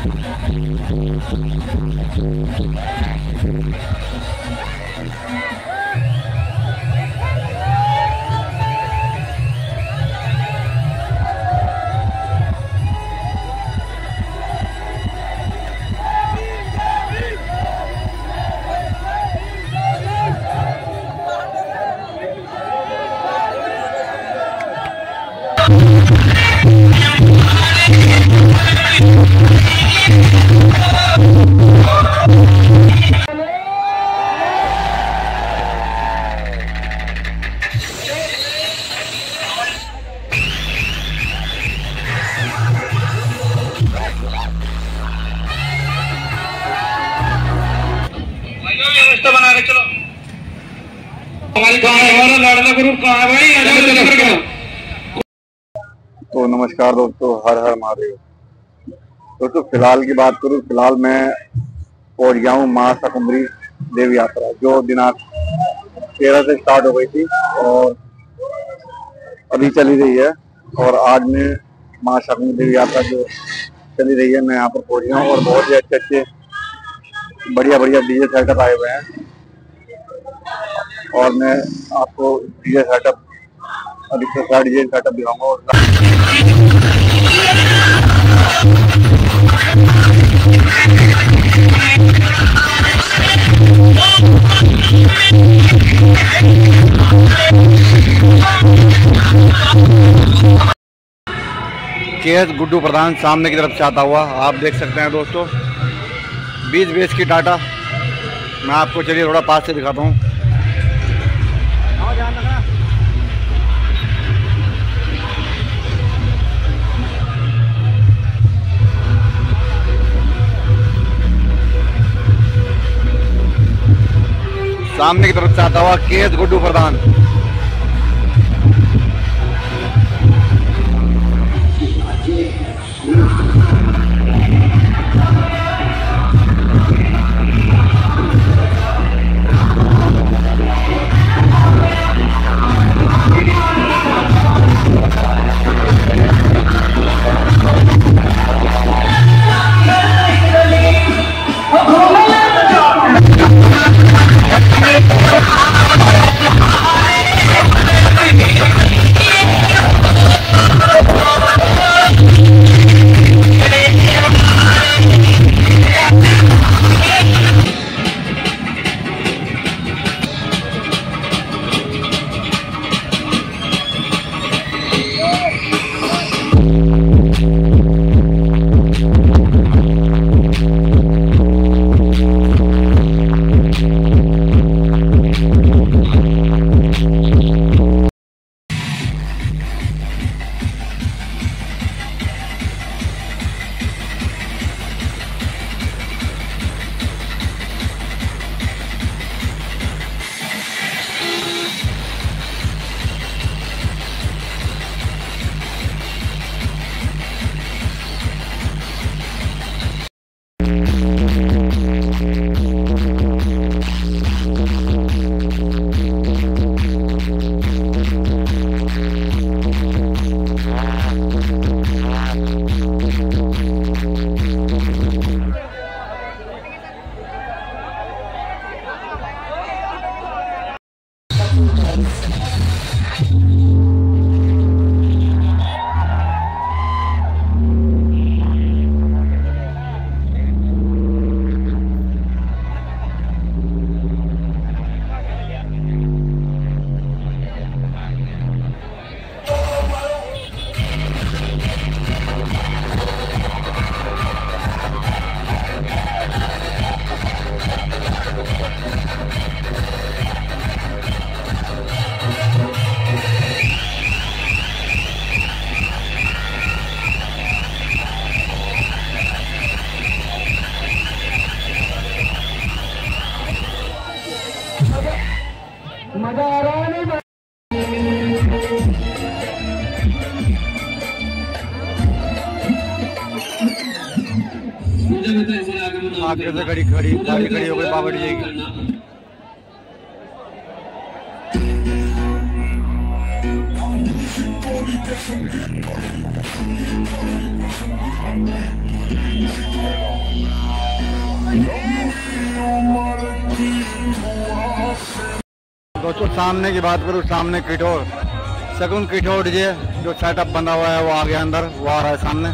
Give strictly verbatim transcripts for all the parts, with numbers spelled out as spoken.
बना के चलो। तो नमस्कार दोस्तों, हर हर महादेव। दोस्तों फिलहाल की बात करूँ, फिलहाल मैं पहुंच गया हूँ माँ शाकुंभरी देवी यात्रा, जो दिनांक तेरह से स्टार्ट हो गई थी और अभी चली रही है। और आज मैं माँ शाकुंभरी देवी यात्रा जो चली रही है, मैं यहाँ पर पहुंच गया हूँ और बहुत ही अच्छे अच्छे बढ़िया बढ़िया डीजे सेटअप आए हुए हैं और मैं आपको डीजे सेटअप अधिकतर डीजे सेटअप दिखाऊंगा। के एस गुड्डू प्रधान सामने की तरफ से आता हुआ आप देख सकते हैं दोस्तों, बीस बेस की टाटा। मैं आपको चलिए थोड़ा पास से दिखाता हूँ। सामने की तरफ से आता हुआ के एस गुड्डू प्रधान। मजा आ रहा है नहीं? आगे से गाड़ी खड़ी गाड़ी खड़ी हो गई बाबा जी की। दोस्तों सामने की बात करूँ, सामने किठौर शगुन किठौर डीजे जो सेटअप बना हुआ है वो आ गया अंदर, वो आ रहा है सामने।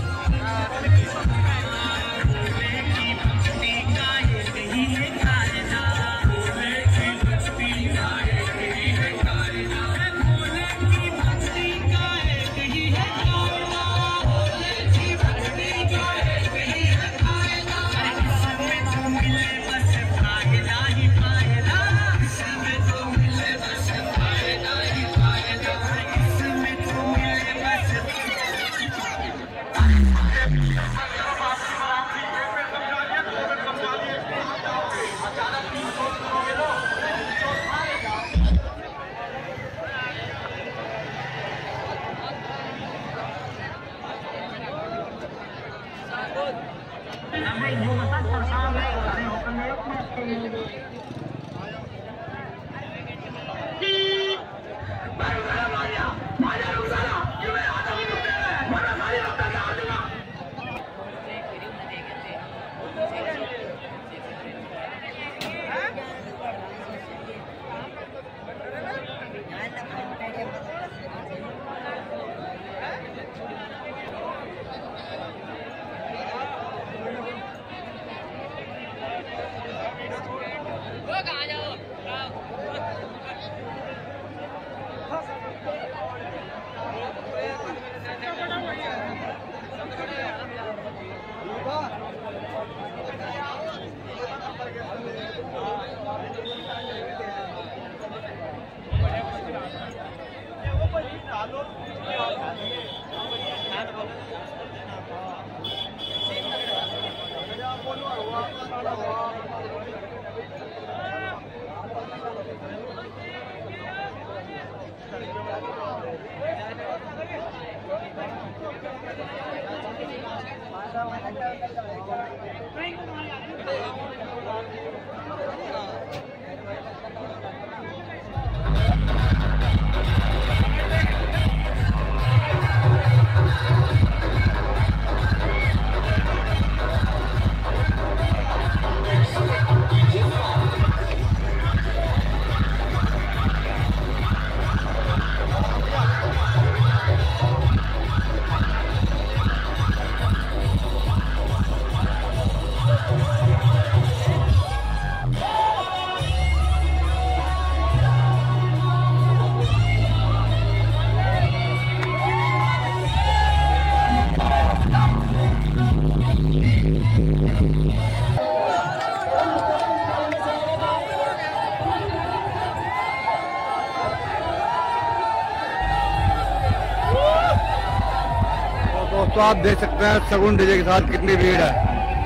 तो आप देख सकते हैं शगुन डीजे के साथ कितनी भीड़ है।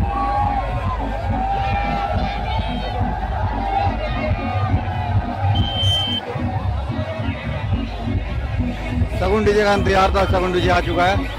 शगुन डीजे का इंतजार था, शगुन डीजे आ चुका है।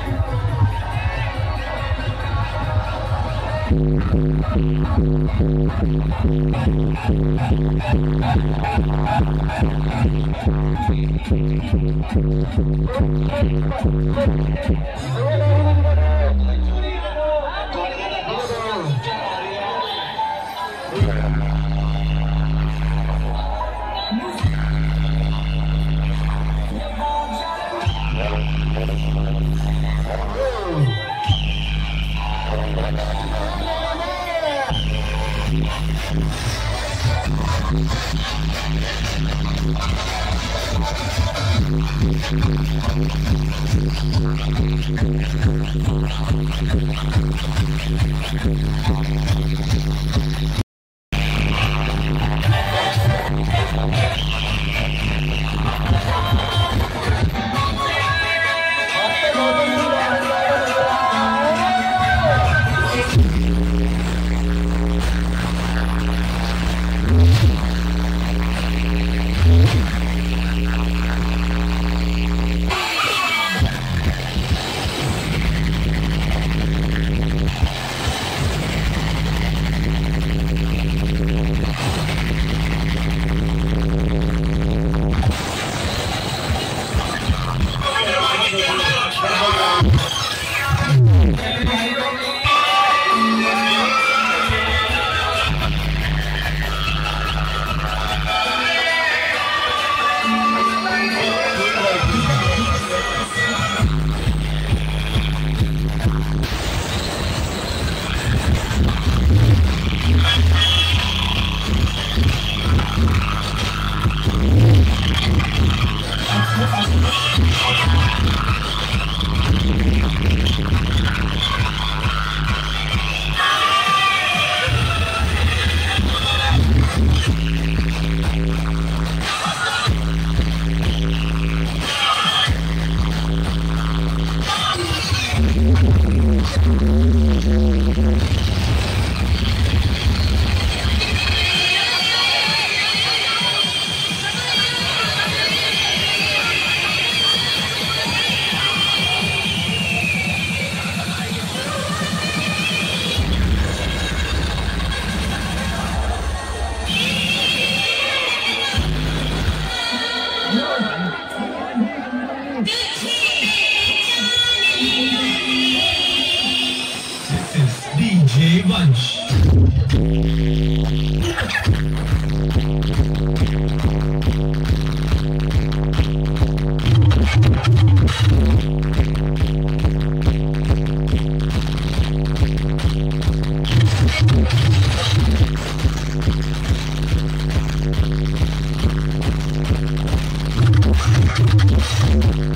है।